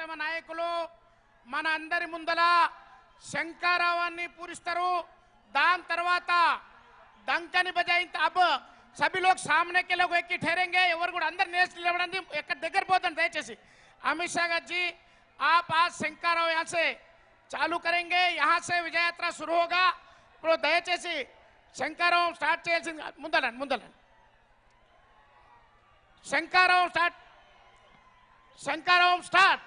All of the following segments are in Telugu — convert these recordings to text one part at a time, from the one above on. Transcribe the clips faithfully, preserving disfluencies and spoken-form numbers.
ప్రియతమ నాయకులు మన అందరి ముందల శంకరావాన్ని పూరిస్తారు। दान तरवाता डंकनी बजाइन अब सभी लोग सामने के लोग एक ठहरेंगे एवर కూడా అందరూ నేస్ నిలబడండి ఎక్కడ దగ్గర పోతండి దయచేసి अमित शाह जी आप आज शंकराव यहाँ से चालू करेंगे यहाँ से विजय यात्रा शुरू होगा ఇప్పుడు దయచేసి శంకరాव స్టార్ట్ చేయాల్సింది ముందలండి ముందలండి శంకరాव స్టార్ట్ శంకరాव స్టార్ట్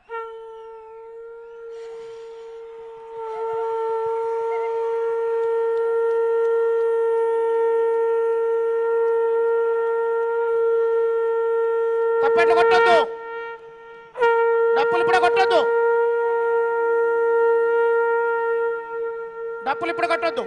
తప్పట్లు కొట్టొద్దు డప్పులు ఇప్పుడు కొట్టొద్దు డప్పులు ఇప్పుడు కొట్టొద్దు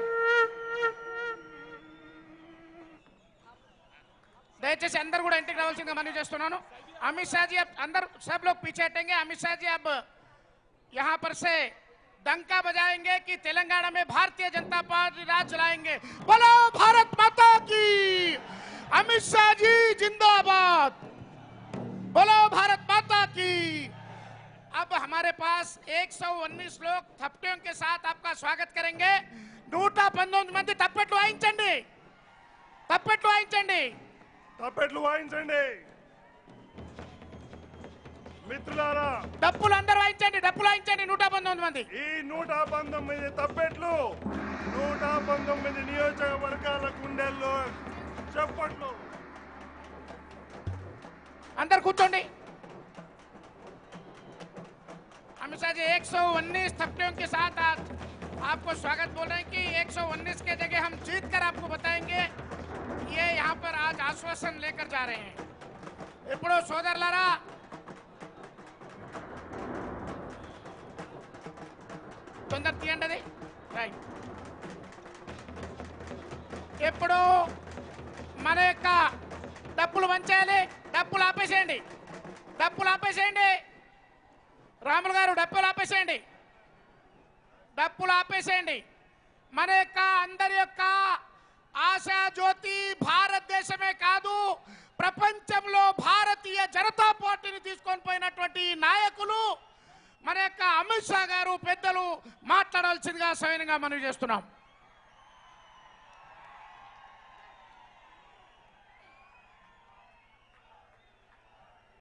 దయచేసి అందరూ కూడా ఇంటికి రావాల్సిందిగా మనవి చేస్తున్నాను। अमित शाह जी अब अंदर सब लोग पीछे हटेंगे। अमित शाह जी अब यहाँ पर से डंका बजाएंगे कि तेलंगाना में भारतीय जनता पार्टी राज चलाएंगे। बोलो भारत माता की। अमित शाह जी जिंदाबाद। बोलो भारत माता की। अब हमारे पास एक सौ उन्नीस लोग थपटियों के साथ आपका स्वागत करेंगे। नूट पंतొమ్మిది మంది తప్పెట్లు వాయించండి తప్పెట్లు వాయించండి తప్పెట్లు వాయించండి మిత్రులారా డప్పులు అందరూ వాయించండి డప్పులు వాయించండి నూట పంతొమ్మిది మంది ఈ నూట పంతొమ్మిది తప్పెట్లు నూట పంతొమ్మిది నియోజకవర్గాల గుండెల్లో చప్పట్లు अंदर కూర్చోండి। अमित शाह जी एक सौ उन्नीस थपटियों के साथ आज आपको स्वागत बोल रहे हैं कि एक सौ उन्नीस के जगह हम जीत कर आपको बताएंगे। ये यहाँ पर आज आश्वासन लेकर जा रहे हैं। ఇప్పుడు సోదరులారా తొందర తీయండి అది రైట్। ఇప్పుడు మన యొక్క డప్పులు వంచేయాలి డప్పులు ఆపేసేయండి డప్పులు ఆపేసేయండి రాములు గారు డప్పులు ఆపేసేయండి డప్పులు ఆపేసేయండి మన యొక్క అందరి యొక్క ఆశా జ్యోతి భారతదేశమే కాదు ప్రపంచంలో భారతీయ జనతా పార్టీని తీసుకొని పోయినటువంటి నాయకులు మన యొక్క అమిత్ షా గారు పెద్దలు మాట్లాడాల్సిందిగా సవినయంగా మనవి చేస్తున్నాం।